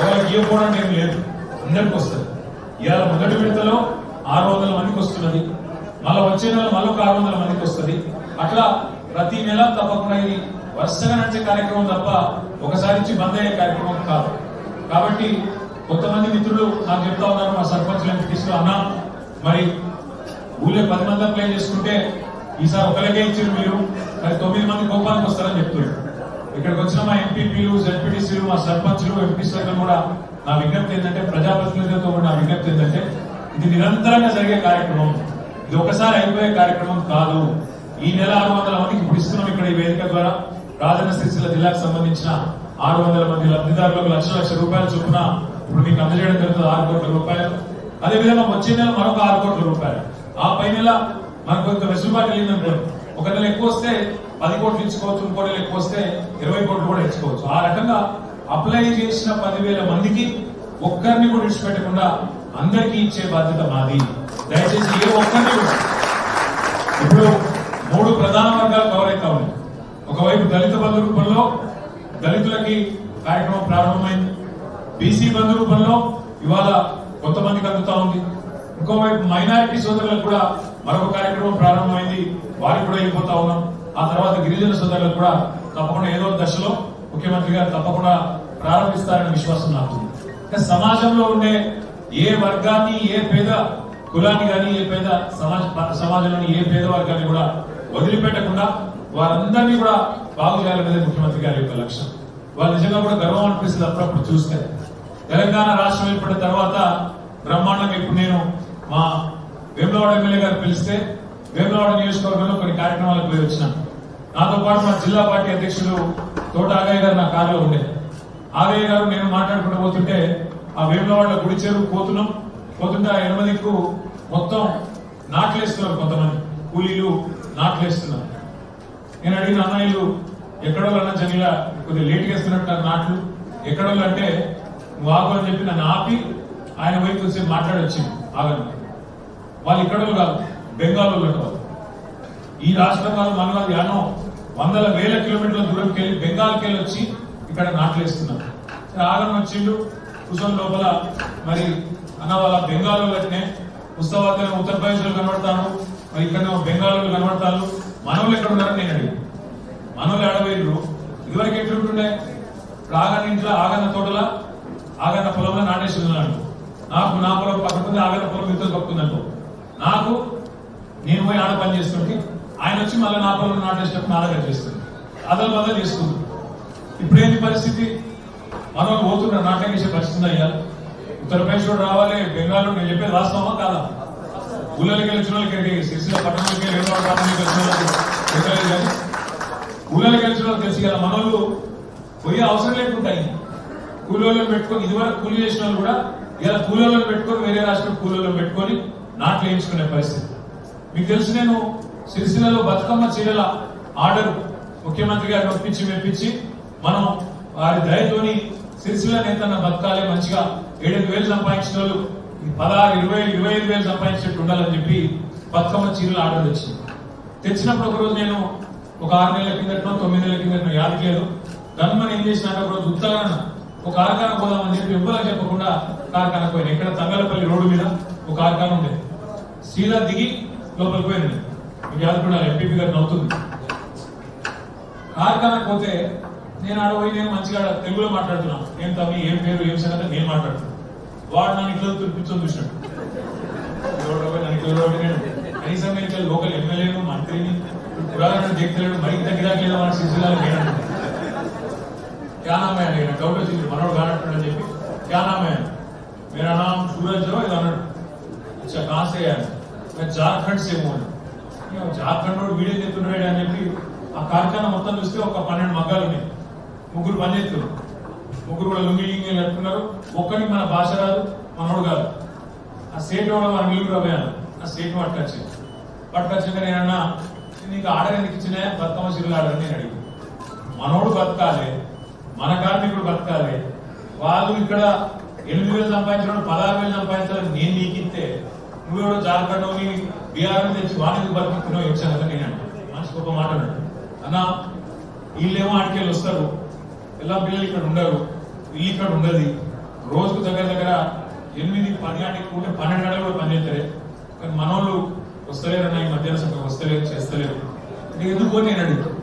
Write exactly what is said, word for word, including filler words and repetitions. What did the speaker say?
వాళ్ళకి ఇవ్వకపోవడానికి ఏం లేదు, అందరికి వస్తుంది. ఇవాళ మొదటి విడతలో ఆరు వందల మందికి వస్తున్నది, మళ్ళీ వచ్చే నెల మళ్ళీ ఒక ఆరు వందల మందికి వస్తుంది. అట్లా ప్రతి నెల తప్పకుండా ఇది వరుసగా నడిచే కార్యక్రమం తప్ప ఒకసారి ఇచ్చి బంద్ అయ్యే కార్యక్రమం కాదు. కాబట్టి కొంతమంది మిత్రులు నాకు చెప్తా ఉన్నారు, మా సర్పంచులు ఎంపీటీసీలో అన్నా మరి ఊళ్ళో పది మంది అప్లై చేసుకుంటే ఈసారి ఒకరికే ఇచ్చారు మీరు, మరి తొమ్మిది మంది కోపానికి వస్తారని చెప్తున్నారు. ఇక్కడికి వచ్చిన మా ఎంపీపీలు, జెడ్పీటీసీలు, మా సర్పంచులు, ఎంపీసీలకు కూడా నా విజ్ఞప్తి ఏంటంటే, ప్రజాప్రతినిధులతో కూడా నా విజ్ఞప్తి ఏంటంటే, ఇది నిరంతరంగా జరిగే కార్యక్రమం, ఇది ఒకసారి అయిపోయే కార్యక్రమం కాదు. ఈ నెల ఆరు వందల మందికి ఇప్పుడు ఇస్తున్నాం. ఇక్కడ ఈ వేదిక ద్వారా రాజన్న సిరిసిల్ల జిల్లాకు సంబంధించిన ఆరు వందల మంది లబ్ధిదారులకు లక్ష లక్ష రూపాయల చొప్పున ఇప్పుడు మీకు అందజేయడం జరుగుతుంది, ఆరు కోట్ల రూపాయలు. అదేవిధంగా వచ్చే నెల మరొక ఆరు కోట్ల రూపాయలు. ఆ పై నెల మనకు కొంత వెసులుబాటు వెళ్ళిందనుకో, ఒక నెల ఎక్కువ వస్తే పది కోట్లు ఇచ్చుకోవచ్చు, ఇంకో నెల ఎక్కువ వస్తే ఇరవై కోట్లు కూడా ఇచ్చుకోవచ్చు. ఆ రకంగా అప్లై చేసిన పదివేల మందికి ఒక్కరిని కూడా విడిచిపెట్టకుండా అందరికీ ఇచ్చే బాధ్యత మాది. దయచేసి ఏ ఒక్కరిని కూడా. ఇప్పుడు మూడు ప్రధాన వర్గాలు కవర్ అవుతా ఉన్నాయి. ఒకవైపు దళిత బంధు రూపంలో దళితులకి కార్యక్రమం ప్రారంభమైంది, బీసీ బంధు రూపంలో ఇవాళ కొంతమందికి అందుతా ఉంది. ఇంకోవైపు మైనారిటీ సోదరులకు కూడా మరొక కార్యక్రమం ప్రారంభమైంది, వారికి కూడా వెళ్ళిపోతా ఉన్నాం. ఆ తర్వాత గిరిజన సోదరులకు కూడా తప్పకుండా ఏదో దశలో ముఖ్యమంత్రి గారు తప్పకుండా ప్రారంభిస్తారనే విశ్వాసం నాకు. సమాజంలో ఉండే ఏ వర్గాన్ని, ఏ పేద కులాన్ని కానీ, ఏ పేద సమాజ సమాజంలోని ఏ పేద వర్గాన్ని కూడా వదిలిపెట్టకుండా వారందరినీ కూడా బాగు చేయాలనేది ముఖ్యమంత్రి గారి యొక్క లక్ష్యం. వాళ్ళు నిజంగా కూడా గర్వం అనిపిస్తుంది అప్పుడప్పుడు చూస్తే. తెలంగాణ రాష్ట్రం ఏర్పడిన తర్వాత బ్రహ్మాండంగా ఇప్పుడు నేను మా వేములవాడ ఎమ్మెల్యే గారు పిలిస్తే వేములవాడ నియోజకవర్గంలో కొన్ని కార్యక్రమాలకు పోయి వచ్చినాను. నాతో పాటు మా జిల్లా పార్టీ అధ్యక్షుడు తోట ఆగయ్య గారు నా కారులో ఉండే. ఆగయ్య గారు నేను మాట్లాడుకుంటూ పోతుంటే ఆ వేములవాడ గుడి చెరువు పోతున్నాం. పోతుంటే ఆ ఎనిమిదికు మొత్తం నాట్లేస్తున్నారు, కొంతమంది కూలీలు నాట్లేస్తున్నారు. నేను అడిగిన అన్నయ్యలు ఎక్కడోళ్ళు అన్న జమీలా కొద్దిగా లేట్ వేస్తున్నట్టు నాట్లు ఎక్కడోళ్ళు అంటే నువ్వు ఆగు అని చెప్పి నన్ను ఆపి ఆయన పోయి కొంచెం మాట్లాడొచ్చింది. ఆగను వాళ్ళు ఇక్కడోళ్ళు కాదు, బెంగాల్ వాళ్ళు. ఈ రాష్ట్రం కాదు మన యానో వందల వేల కిలోమీటర్ల దూరంకి వెళ్ళి బెంగాల్కి వెళ్ళి వచ్చి ఇక్కడ నాట్లేస్తున్నారు. ఆగను వచ్చిండు కూర్చొని లోపల. మరి అన్న వాళ్ళ బెంగాల్ వాళ్ళనే ఉత్సవాలు ఉత్తరప్రదేశ్ లో కనబడతాను, మరి ఇక్కడ బెంగాల్ వాళ్ళు కనబడతాను, మనోళ్ళు ఎక్కడ ఉన్నారని నేను అడిగాను. మనోళ్ళు ఆడవేరు ఇదివరకు ఎట్లుంటుండే, ఇప్పుడు ఆగన్న ఇంట్లో ఆగన్న తోటలా ఆగన్న పొలంలో నాటేస్తున్నాడు. నాకు నా పొలం పక్కకుంది, ఆగన్న పొలం ఇంతో పక్కుందనుకో, నాకు నేను పోయి ఆడ పని చేస్తుంటే ఆయన వచ్చి మళ్ళీ నా పొలం నాటేసినప్పుడు నా దగ్గర చేస్తుంది, అదలు బదలు చేసుకుంది. ఇప్పుడేంటి పరిస్థితి, మనోళ్ళు పోతున్నారు, నాటకం చేసే పరిస్థితి అయ్యా. ఉత్తరప్రదేశ్ కూడా రావాలి, బెంగాల్ నేను చెప్పేది వాస్తవమా కాదా? ఊళ్ళకి వచ్చిన వాళ్ళకి సిరిసిల్ల పట్టణంలోకి వేములవాడ పట్టణంలోకి వచ్చిన వాళ్ళకి కానీ ఊళ్ళకి వచ్చిన వాళ్ళకి తెలిసి కదా. మనోళ్ళు పోయే అవసరం లేకుంటాయి. కూలీలను పెట్టుకొని ఇదివరకు కూలీ చేసిన వాళ్ళు కూడా ఇలా కూలీలను పెట్టుకొని వేరే రాష్ట్రం కూలీలను పెట్టుకొని నాట్లు వేయించుకునే పరిస్థితి. మీకు తెలుసు, నేను సిరిసిల్లలో బతుకమ్మ చీరల ఆర్డర్ ముఖ్యమంత్రి గారిని ఒప్పించి మెప్పించి మనం వారి దయతోని సిరిసిల్ల నేతన్న బతకాలే, మంచిగా ఏడెనిమిది వేలు సంపాదించిన వాళ్ళు పదహారు ఇరవై ఇరవై ఐదు వేలు సంపాదించినట్టు ఉండాలని చెప్పి బతుకమ్మ చీరలు ఆర్డర్ తెచ్చింది. తెచ్చినప్పుడు ఒకరోజు నేను ఒక ఆరు నెలల కిందటనో తొమ్మిది నెలల కిందటనో యాద లేదు, గన్మని ఏం చేసినాక ఒకరోజు ఉత్తరాన ఒక కార్ఖాన పోదామని చెప్పి ఎవ్వరూ చెప్పకుండా కార్ఖాన పోయినా. ఇక్కడ తంగలపల్లి రోడ్డు మీద ఒక కార్ఖాన ఉండేది. సీదా దిగి లోపలికి పోయింది. మీకు యాద కూడా ఎంపీపీ గారిని అవుతుంది. కార్ఖానకు పోతే నేను ఆడ పోయి నేను మంచిగా తెలుగులో మాట్లాడుతున్నాను. ఏం తమ్మి, ఏం పేరు, ఏం సంగతి నేను మాట్లాడుతున్నాను. వాడు నన్ను ఇట్లా తుడిపించని చూసినాడు. నన్ను ఇట్లా నేను కనీసం ఇట్లా లోకల్ ఎమ్మెల్యేను మంత్రిని ఉదాహరణ చెప్తలేడు, మరికి తగ్గిరాకలేదా మన సిరిసిల్లాలో లేనంటే क्या नाम है अडिगा డౌట్ వచ్చింది. మనోడు కానట్టుని చెప్పి क्या नाम है, मेरा नाम सूरज है ఇది అన్నాడు. अच्छा कहां से है, मैं झारखंड से हूं. झारखंड రోడ్ వీడియో చెప్తున్నాడు అని చెప్పి ఆ కార్ఖానా మొత్తం చూస్తే ఒక పన్నెండు మగ్గాలు ఉన్నాయి. ముగ్గురు పని చేస్తున్నారు. ముగ్గురు కూడా లుంగి లింగి కట్టుకున్నారు. ఒక్కడికి మన భాష రాదు, మనోడు కాదు. ఆ సేట్ కూడా మన మిలుగురు అవ్వాను. ఆ సేట్ పట్టుకొచ్చి పట్టుకొచ్చాక నేనన్నా నీకు ఆర్డర్ ఎందుకు ఇచ్చినా, బతుకమ్మ చీరలు ఆర్డర్ నేను అడిగి. మనోడు బతకాలి, మన కార్మికుడు బతకాలి. వాళ్ళు ఇక్కడ ఎనిమిది వేలు సంపాదించడం పదహారు వేలు సంపాదించాలని నేను నీకు ఇస్తే నువ్వెవడో జార్ఖండ్ బీహార్ తెచ్చి వానికి బతుకుతున్నావు ఇచ్చాను కదా నేను అంటే మనిషి గొప్ప మాట అన్నాడు. అన్నా వీళ్ళేమో ఆడికెళ్ళి వస్తారు, పిల్ల పిల్లలు ఇక్కడ ఉండరు, వీళ్ళు ఇక్కడ ఉండదు, రోజుకు దగ్గర దగ్గర ఎనిమిది పది గంటకి ఉంటే పన్నెండు గంటలు కూడా పనిచేస్తారు. కానీ మనోళ్ళు వస్తలేరు అన్న ఈ మధ్యాహ్న సమయం వస్తలేరు చేస్తలేరు. ఎందుకు పోతే నేను అడుగుతాను